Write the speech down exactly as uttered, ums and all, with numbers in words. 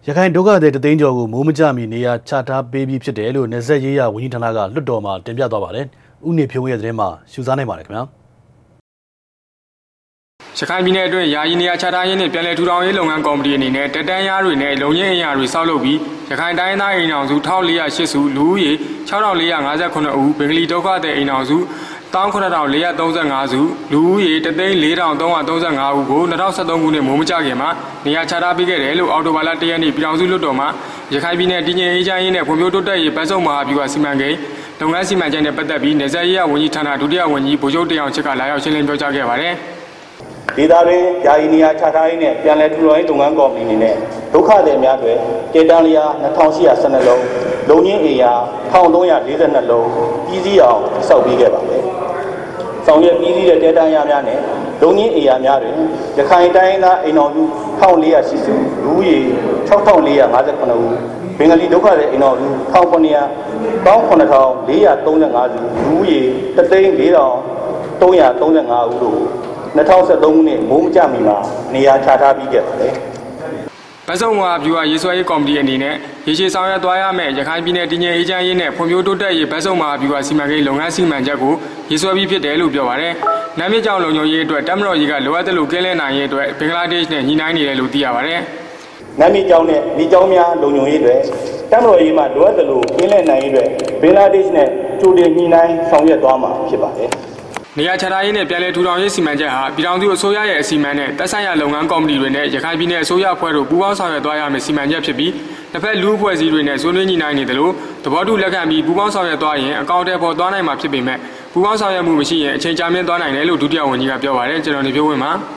ခိုင်ဒုက္ခသည်တသိန်းကျော်ကိုမိုးမကြမီနေရာချထားပေးပြီးဖြစ်တယ်လို့နယ်စပ်ရေးရာဝန်ကြီးဌာနကလွှတ်တော်မှာတင်ပြသွားပါတယ်။ဦးနေဖြိုးရဲ့သတင်းမှာရှုစားနိုင်ပါတယ်ခင်ဗျာ။ရခိုင်ပြည်နယ်အတွင်းယာယီနေရာချထားရေးနဲ့ပြည်내ထူထောင်ရေးလုပ်ငန်းကော်မတီအနေနဲ့တက်တန်းရားတွေနဲ့လုံခြုံရေးအရာတွေစောက်လုပ်ပြီးရခိုင်တိုင်းသားအိမ်အောင်စုone thousand four hundred eightစုလူဦးရေsix thousand four hundred fifty-nineဦးဘင်္ဂလီဒုက္ခသည်အိမ်အောင်စုone thousand four hundred thirty-fiveစုလူဦးရေone thousand four thousand three hundred thirty-fiveဦးကိုtwenty twelveခုနှစ်မိုးမကြခင်မှာနေရာချထားပေးခဲ့တယ်လို့အော်တိုဘာလoneရက်နေ့ပြည်ထောင်စုလွှတ်တော်မှာရခိုင်ပြည်နယ်တည်ငြိမ်အေးချမ်းရေးနဲ့ဖွံ့ဖြိုးတိုးတက်ရေးပတ်စုံမဟာဗျူဟာစီမံကိန်းလုပ်ငန်းစီမံချက်နဲ့ပတ်သက်ပြီးနယ်စပ်ရေးရာဝန်ကြီးဌာနဒုတိယဝန်ကြီးဗိုလ်ချုပ်တင်အောင်ချစ်ကလာရောက်ရှင်းလင်းပြောကြားခဲ့ပါတယ်ဒေသတွင်ယာယီနေရာချထားရေးနဲ့ပြည်내ထူထောင်ရေးလုပ်ငန်းကော်မတီအနေနဲ့ဒုက္ခသည်များတွေတေတန်းလျာtwo thousand eight hundred twelveလုံးလုံငင်းအိမ်ယာone thousand three hundred forty-twoလုံးပြည်စည်းအောင်စောက်ပေးခဲ့ပါတယ်။ဆောင်ရွက်ပြည်စည်းတဲ့တေတန်းလျာများနဲ့လုံငင်းအိမ်ယာများတွင်ရခိုင်တိုင်းသားအိမ်တော်စုone thousand four hundred eightစုလူဦးရေsix thousand four hundred fifty-nineဦးဘင်္ဂလီဒုက္ခသည်အိမ်တော်စုone thousand four hundred seventeen thousand four hundred thirty-fiveစုလူဦးရေone thousand four hundred thirty-fiveဦးတို့twenty twelveခုနှစ်မိုးမကြမီမှာနေရာချထားပြီးခဲ့ပါတယ်။ပတ်စုံမဟာဗျူဟာရေးဆွဲရေးကော်မတီအနေနဲ့ရေရှည်ဆောင်ရွက်သွားရမယ့်ရခိုင်ပြည်နယ်တည်ငြိမ်အေးချမ်းရေးနဲ့ဖွံ့ဖြိုးတိုးတက်ရေးပတ်စုံမဟာဗျူဟာစီမံကိန်းလုပ်ငန်းစီမံချက်ကိုရေးဆွဲပြီးဖြစ်တယ်လို့ပြောပါတယ်။နာမည်ကြောင့်လုံခြုံရေးအတွက်တပ်မတော်ကြီးကလိုအပ်တဲ့လိုကင်းလဲနိုင်ရေးအတွက်ဘင်္ဂလားဒေ့ရှ်နဲ့ညှိနှိုင်းနေတယ်လို့သိရပါတယ်။နာမည်ကြောင့်နဲ့ဒီကြောင်းများလုံခြုံရေးအတွက်တပ်မတော်ကြီးမှလိုအပ်တဲ့လိုကင်းလဲနိုင်ရေးအတွက်ဘင်္ဂလားဒေ့ရှ်နဲ့ကြိုတင်ညှိနှိုင်းဆောင်ရွက်သွားမှာဖြစ်ပါတယ်။နေရာချထားရေးနဲ့ပြည်내ထူထောင်ရေးစီမံချက်ဟာပြည်ထောင်စုအစိုးရရဲ့အစီအမံနဲ့တပ်ဆိုင်ရာလုပ်ငန်းကော်မတီတွေနဲ့ရခိုင်ပြည်နယ်အစိုးရအဖွဲ့တို့ပူးပေါင်းဆောင်ရွက်သွားရမယ့်စီမံချက်ဖြစ်ပြီးတစ်ဖက်လူ့အဖွဲ့အစည်းတွေနဲ့ဆွေးနွေးညှိနှိုင်းနေတယ်လို့သဘောတူလက်ခံပြီးပူးပေါင်းဆောင်ရွက်သွားရင်အကောင့်တွေပေါ်သွားနိုင်မှာဖြစ်ပေမဲ့ပူးပေါင်းဆောင်ရွက်မှုမရှိရင်အချိန်ကြာမြင့်သွားနိုင်တယ်လို့ဒုတိယဝန်ကြီးကပြောပါတယ်ကျွန်တော်နေပြောဝင်ပါ